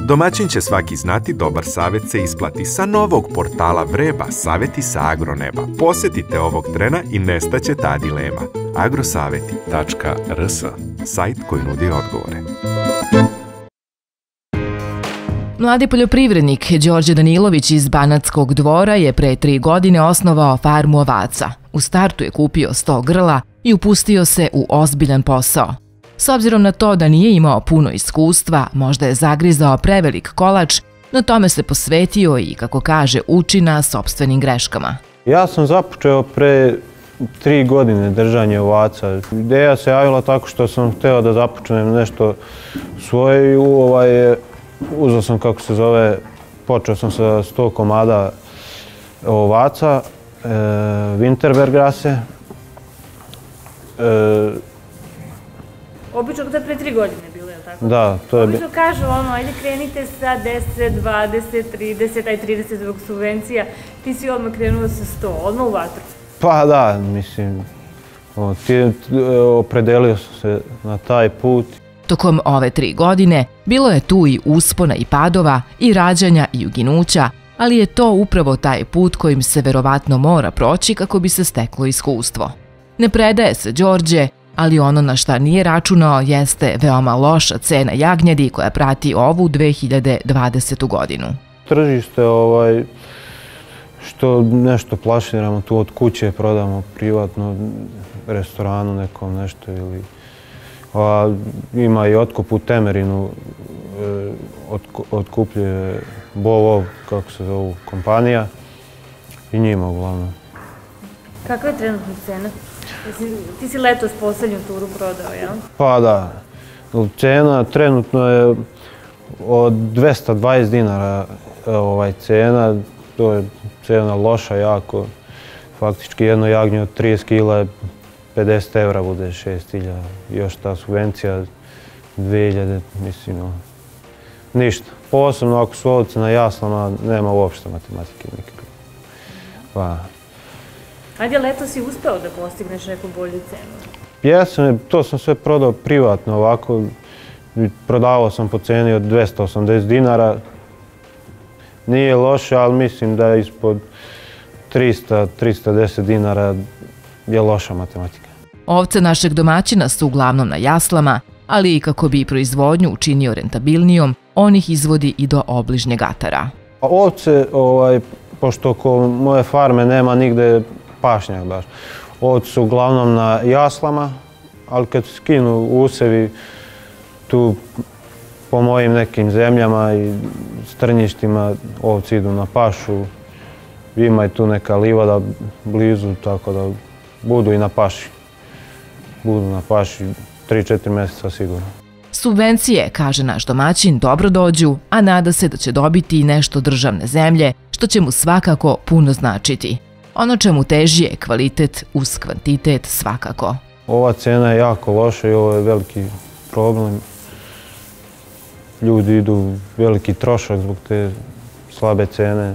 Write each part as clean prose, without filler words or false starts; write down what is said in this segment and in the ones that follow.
Domaćin će svaki znati, dobar savjet se isplati. Sa novog portala Vreba, savjeti sa agroneba. Posjetite ovog trena i nestaće ta dilema. agrosaveti.rs, sajt koji nudi odgovore. Mladi poljoprivrednik Đorđe Danilović iz Banatskog Dvora je pre 3 godine osnovao farmu ovaca. U startu je kupio 100 grla i upustio se u ozbiljan posao. S obzirom na to da nije imao puno iskustva, možda je zagrizao prevelik kolač, no tome se posvetio i, kako kaže, uči na sopstvenim greškama. Ja sam započeo pre 3 godine držanje ovaca. Ideja se javila tako što sam hteo da započnem nešto svoje i uzeo sam, kako se zove, počeo sam sa 100 komada ovaca, Winterberg-rase. Obično to je pre 3 godine bilo, je li tako? Da, to je... Obično kažu ajde krenite sa 10, 20, 30, aj 30 zbog subvencija. Ti si odmah krenuo sa 100, odmah u vatru. Pa da, mislim, opredelio sam se na taj put. Tokom ove 3 godine bilo je tu i uspona i padova, i rađanja i uginuća, ali je to upravo taj put kojim se verovatno mora proći kako bi se steklo iskustvo. Ne predaje se Đorđe, ali ono na šta nije računao jeste veoma loša cena jagnjadi koja prati ovu 2020. godinu. Tržište, što nešto plaširamo, tu od kuće prodamo privatno, restoranu nekom nešto ili... Ima i otkup u Temerinu, otkupljuje Bovov, kako se zove, kompanija i njima uglavnom. Kakva je trenutna cena? Ti si letos poslednju turu prodao, jel? Pa da. Cena trenutno je od 220 dinara cena. To je cena loša jako. Faktički jedno jagnje od 30 kila je 50 evra, bude 6.000. Još ta subvencija 2.000, mislim, ništa. Posebno ako su ovce na jaslama, nema uopšte matematike nikakve. Ajde, letos si uspeo da postigneš neku bolju cenu? Jesam, to sam sve prodao privatno ovako. Prodavao sam po ceni od 280 dinara. Nije loše, ali mislim da je ispod 300-310 dinara je loša matematika. Ovce našeg domaćina su uglavnom na jaslama, ali i kako bi proizvodnju učinio rentabilnijom, on ih izvodi i do obližnjeg atara. Ovce, pošto oko moje farme nema nigde pašnjak baš, ovce su uglavnom na jaslama, ali kad skinu usevi tu po mojim nekim zemljama i strnjištima, ovce idu na pašu. Ima i tu neka livada blizu, tako da budu i na paši. Budu na paši 3-4 mjeseca sigurno. Subvencije, kaže naš domaćin, dobro dođu, a nada se da će dobiti i nešto državne zemlje, što će mu svakako puno značiti. Ono čemu teži je kvalitet uz kvantitet svakako. Ova cena je jako loša i ovo je veliki problem. Ljudi idu veliki trošak zbog te slabe cene.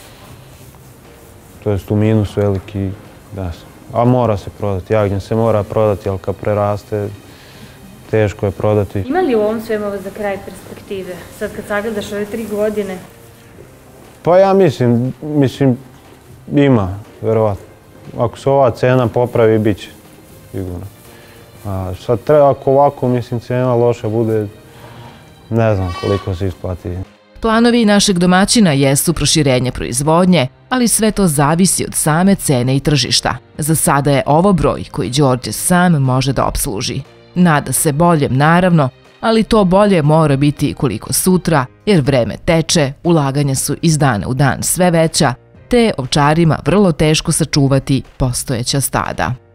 To jest u minus veliki, a mora se prodati. Jagnje se mora prodati, ali kad preraste, teško je prodati. Ima li u ovom svemu za kraj perspektive? Sad kad sagledaš ove 3 godine? Pa ja mislim, ima, verovatno. Ako se ova cena popravi, bit će, sigurno. Sad treba, ako ovako, mislim, cena loša bude, ne znam koliko se isplati. Planovi našeg domaćina jesu proširenje proizvodnje, ali sve to zavisi od same cene i tržišta. Za sada je ovo broj koji Đorđe sam može da opsluži. Nada se boljem, naravno, ali to bolje mora biti koliko sutra, jer vreme teče, ulaganja su iz dana u dan sve veća, te ovčarima vrlo teško sačuvati postojeća stada.